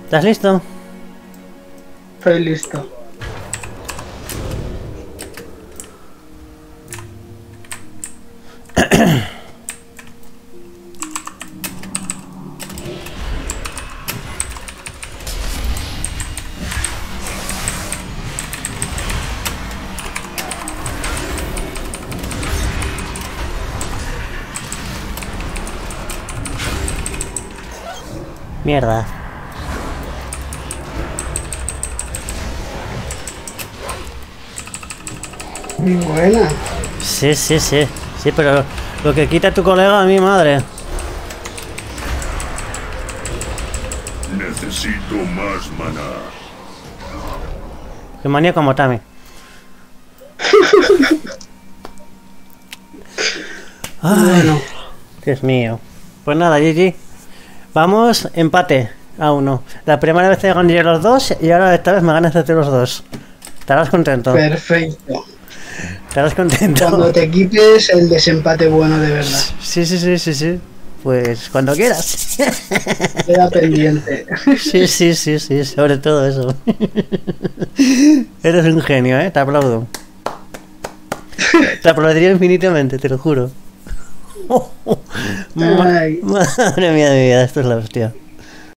¿Estás listo? Estoy listo. Mierda. Muy buena. Sí, sí, sí. Sí, pero lo que quita tu colega a mi madre. Necesito más maná. Que manía como Tami. Ay, Bueno, Dios mío. Pues nada, GG. Vamos, empate a 1. La primera vez te gané los dos y ahora esta vez me ganas de los dos. Estarás contento. perfecto. Estarás contento. Cuando te equipes el desempate bueno de verdad. Sí, sí, sí, sí, sí. Pues cuando quieras. Queda pendiente. Sí, sí, sí, sí, sobre todo eso. Eres un genio, ¿eh? Te aplaudo. Te aplaudiría infinitamente, te lo juro. Ay. Madre mía de mi vida, esto es la hostia.